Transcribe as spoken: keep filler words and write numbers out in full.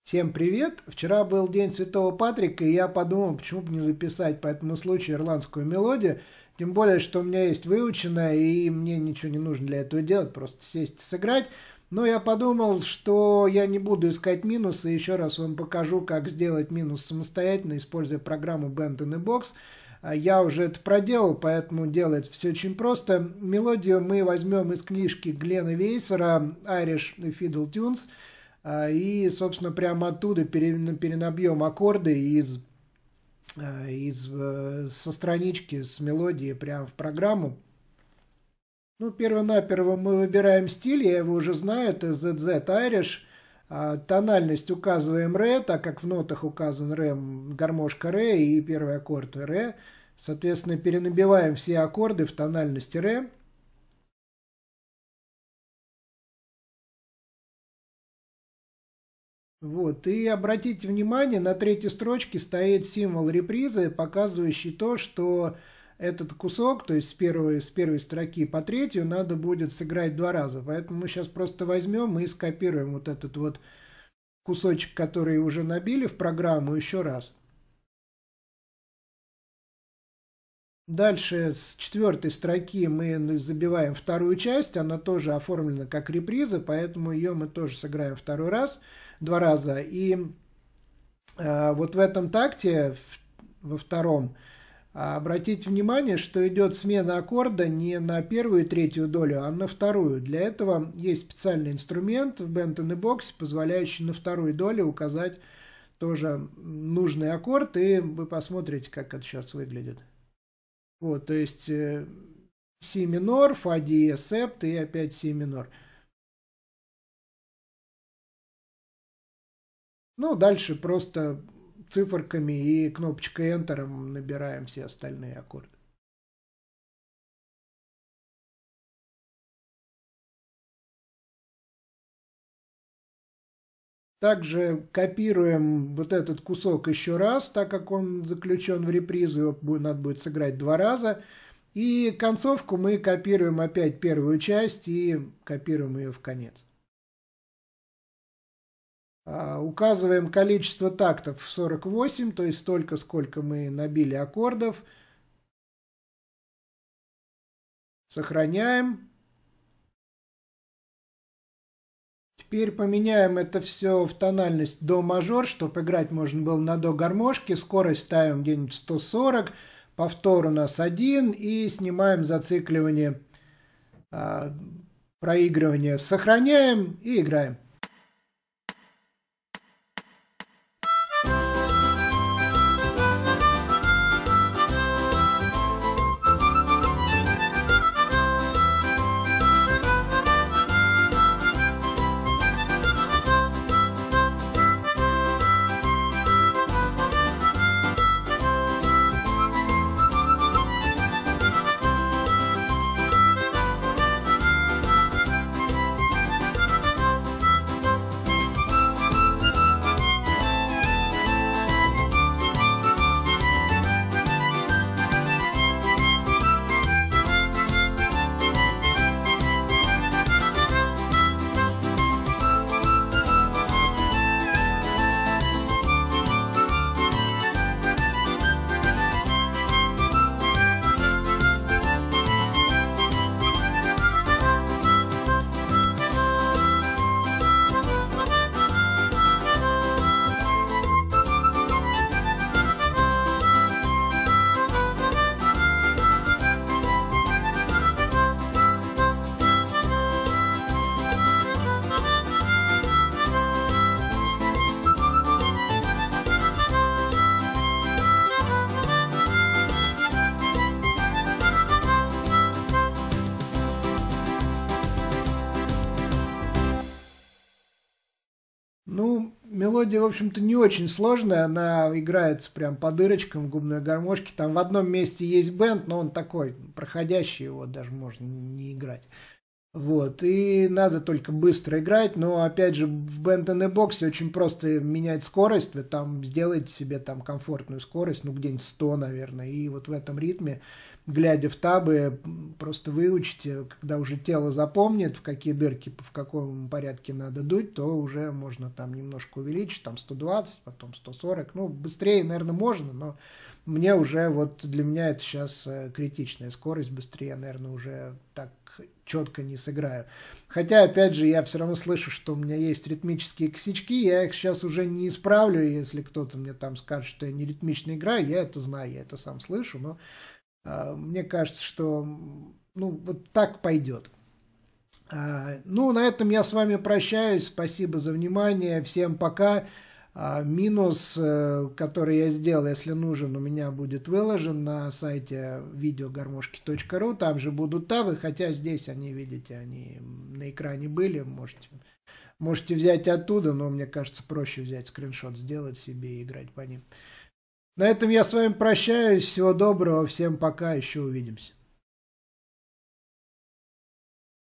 Всем привет! Вчера был День Святого Патрика, и я подумал, почему бы не записать по этому случаю ирландскую мелодию. Тем более, что у меня есть выученная, и мне ничего не нужно для этого делать, просто сесть и сыграть. Но я подумал, что я не буду искать минусы, еще раз вам покажу, как сделать минус самостоятельно, используя программу Band in a Box. Я уже это проделал, поэтому делается все очень просто. Мелодию мы возьмем из книжки Глена Вейсера «Irish Fiddle Tunes». И, собственно, прямо оттуда перенабьем аккорды из, из, со странички с мелодией прямо в программу. Ну, перво-наперво мы выбираем стиль, я его уже знаю, это зет зет Irish. Тональность указываем ре, так как в нотах указан ре, гармошка ре и первый аккорд ре. Соответственно, перенабиваем все аккорды в тональности ре. Вот, и обратите внимание, на третьей строчке стоит символ репризы, показывающий то, что этот кусок, то есть с первой, с первой строки по третью, надо будет сыграть два раза. Поэтому мы сейчас просто возьмем и скопируем вот этот вот кусочек, который уже набили в программу, еще раз. Дальше с четвертой строки мы забиваем вторую часть, она тоже оформлена как реприза, поэтому ее мы тоже сыграем второй раз, два раза. И э, вот в этом такте, в, во втором, обратите внимание, что идет смена аккорда не на первую и третью долю, а на вторую. Для этого есть специальный инструмент в Band in a Box, позволяющий на вторую долю указать тоже нужный аккорд, и вы посмотрите, как это сейчас выглядит. Вот, то есть э, си минор, фа диез, септ и опять си минор. Ну, дальше просто циферками и кнопочкой Enter набираем все остальные аккорды. Также копируем вот этот кусок еще раз, так как он заключен в репризу, его надо будет сыграть два раза. И концовку мы копируем опять первую часть и копируем ее в конец. А, указываем количество тактов сорок восемь, то есть столько, сколько мы набили аккордов. Сохраняем. Теперь поменяем это все в тональность до мажор, чтобы играть можно было на до гармошке. Скорость ставим где-нибудь сто сорок. Повтор у нас один. И снимаем зацикливание, проигрывание. Сохраняем и играем. Ну, мелодия, в общем-то, не очень сложная, она играется прям по дырочкам в губной гармошке. Там в одном месте есть бенд, но он такой, проходящий, его даже можно не играть. Вот, и надо только быстро играть, но, опять же, в Band in a Box очень просто менять скорость, вы там сделаете себе там комфортную скорость, ну, где-нибудь сто, наверное, и вот в этом ритме, глядя в табы, просто выучите, когда уже тело запомнит, в какие дырки, в каком порядке надо дуть, то уже можно там немножко увеличить, там сто двадцать, потом сто сорок. Ну, быстрее, наверное, можно, но мне уже, вот для меня это сейчас критичная скорость, быстрее, наверное, уже так четко не сыграю. Хотя, опять же, я все равно слышу, что у меня есть ритмические косячки, я их сейчас уже не исправлю, если кто-то мне там скажет, что я не ритмично играю, я это знаю, я это сам слышу, но э, мне кажется, что ну, вот так пойдет. А, ну, на этом я с вами прощаюсь, спасибо за внимание, всем пока. А, минус, который я сделал, если нужен, у меня будет выложен на сайте видеогармошки точка ру, там же будут тавы, хотя здесь они, видите, они на экране были, можете, можете взять оттуда, но мне кажется, проще взять скриншот, сделать себе и играть по ним. На этом я с вами прощаюсь, всего доброго, всем пока, еще увидимся.